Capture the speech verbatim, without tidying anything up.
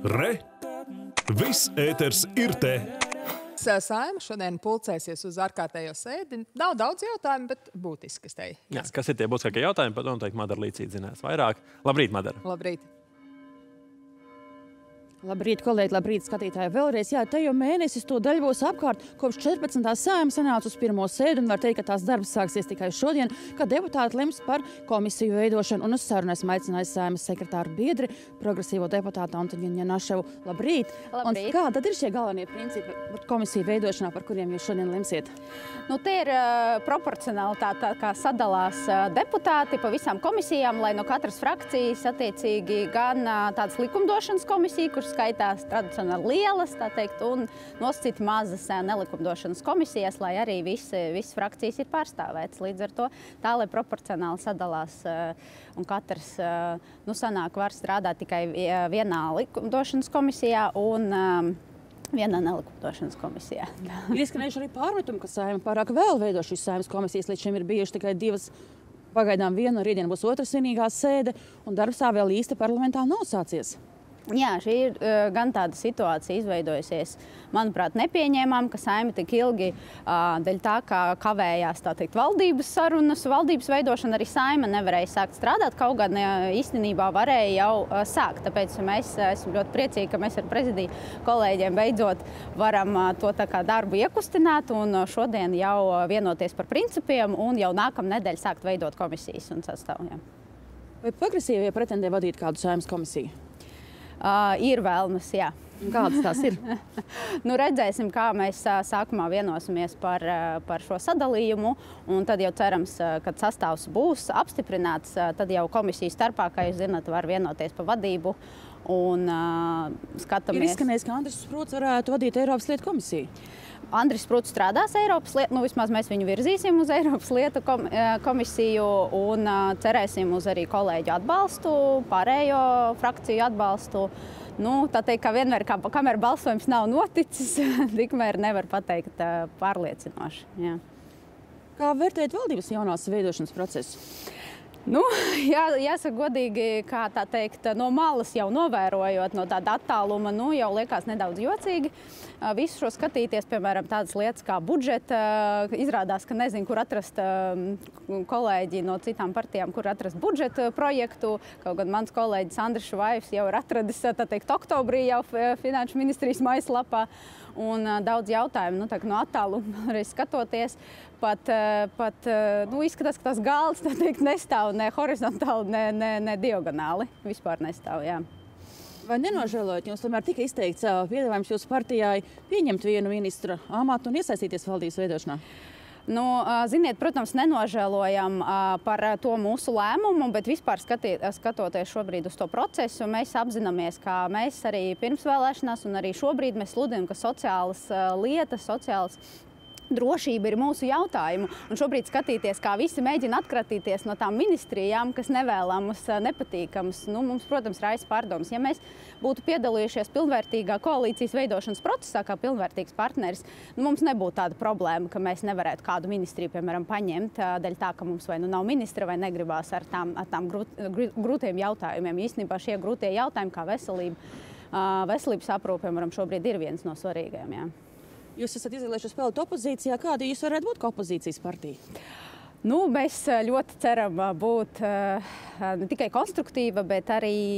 Re! Viss ēters ir te! Saima šodien pulcēsies uz ārkārtējo sēdi. Nav daudz jautājumu, bet būtiski, es teiktu. Jā, kas ir tie būtiskākie jautājumi? Pat noteikti Madara Līcīte zinās vairāk. Labrīt, Madara! Labrīt! Labrīt, kolēģi, labrīt, skatītāji. Vēlreiz, jā, te jau mēnesis to daļu būs apkārt. Kopš četrpadsmitā Saeima sanāca uz pirmo sēdi un var teikt, ka tās darbs sāksies tikai šodien, kad deputāti lems par komisiju veidošanu un uz sarunu esmu aicinājis Saeimas sekretāru biedri, progresīvo deputātu Antoni Janaševu. Labrīt! Labrīt! Un kā tad ir šie galvenie principi komisiju veidošanā, par kuriem jūs šodien lemsiet? Nu, tie ir uh, proporcionāli tā, tā kā sadalās uh, deputāti pa visām komisijām, lai no katras frakcijas attiecīgi gan uh, tādas likumdošanas komisija, kur skaitās tradicionāli lielas, tā teikt, un nosacīti mazas nelikumdošanas komisijas, lai arī visi, visas frakcijas ir pārstāvētas. Līdz ar to tā, lai proporcionāli sadalās un katrs, nu, sanāk var strādāt tikai vienā likumdošanas komisijā un vienā nelikumdošanas komisijā. Ir izskanējuši arī pārmetumi, ka Saeima pārāk vēl veido šīs Saeimas komisijas, līdz šim ir bijuši tikai divas, pagaidām viena, rītdien būs otra svinīgā sēde, un darbs tā vēl īsti parlamentā nav sācies. Jā, šī ir uh, gan tāda situācija izveidojusies, manuprāt, nepieņēmām, ka Saeima tik ilgi uh, dēļ tā, kā kavējās, tā teikt, valdības sarunas, valdības veidošana, arī Saeima nevarēja sākt strādāt, kaut gan uh, īstenībā varēja jau uh, sākt. Tāpēc mēs uh, esam ļoti priecīgi, ka mēs ar prezidiju kolēģiem beidzot varam uh, to tā kā darbu iekustināt un uh, šodien jau uh, vienoties par principiem un jau nākamnedēļ sākt veidot komisijas un sastāvu. Vai progresīvie pretendē vadīt kādu Saeimas komisiju? Uh, ir vēlmes, jā. Kādas tās ir? Nu, redzēsim, kā mēs uh, sākumā vienosimies par, uh, par šo sadalījumu, un tad jau cerams, uh, kad sastāvs būs apstiprināts, uh, tad jau komisiju starpā, kā jūs zināt, var vienoties par vadību un uh, skatāmies. Ir izskanējis, ka Andris Sprūts varētu vadīt Eiropas lietu komisiju. Andris Sprūts strādās Eiropas lietu, nu vismaz mēs viņu virzīsim uz Eiropas lietu komisiju un cerēsim uz arī kolēģu atbalstu, pārējo frakciju atbalstu. Nu, tā teikt, ka vienmēr, kā, kamēr balsojums nav noticis, tikmēr nevar pateikt pārliecinoši. Jā. Kā vērtēt valdības jaunās veidošanas procesu? Nu, jā, jāsaka godīgi, kā tā teikt, no malas jau novērojot, no tāda attāluma, nu, jau liekas nedaudz jocīgi. Visu šo skatīties, piemēram, tādas lietas kā budžeta, izrādās, ka nezinu, kur atrast kolēģi no citām partijām, kur atrast budžeta projektu. Kaut gan mans kolēģis Andris Švaivs jau ir atradis, tā teikt, oktobrī jau Finanšu ministrijas mājaslapā. Un daudz jautājumu, nu, tā, no attāluma arī skatoties, pat, pat nu, izskatās, ka tas galds, tā teikt, nestāv ne horizontāli, ne, ne, ne diagonāli. Vispār nestāv, jā. Vai nenožēlojat, jums tomēr tika izteikts piedāvājums jūsu partijai pieņemt vienu ministra amatu un iesaistīties valdības veidošanā? Nu, ziniet, protams, nenožēlojam par to mūsu lēmumu, bet vispār skatī, skatoties šobrīd uz to procesu, mēs apzināmies, ka mēs arī pirms vēlēšanās un arī šobrīd mēs sludinām, ka sociālas lietas, sociālas drošība ir mūsu jautājumu. Un šobrīd skatīties, kā visi mēģina atkratīties no tām ministrijām, kas nevēlamas, nepatīkamas, nu, mums, protams, raisa pārdomas. Ja mēs būtu piedalījušies pilnvērtīgā koalīcijas veidošanas procesā, kā pilnvērtīgs partneris, nu, mums nebūtu tāda problēma, ka mēs nevarētu kādu ministriju, piemēram, paņemt, dēļ tā, ka mums vai nu nav ministra, vai negribās ar tām, ar tām grūt, grūtiem jautājumiem. Īstenībā šie grūtie jautājumi, kā veselība, veselības aprūpe, piemēram, šobrīd ir viens no svarīgajiem, jā. Jūs esat izvēlējušies spēlēt opozīcijā. Kāda jūs varētu būt kā opozīcijas partija? Nu, mēs ļoti ceram būt ne tikai konstruktīva, bet arī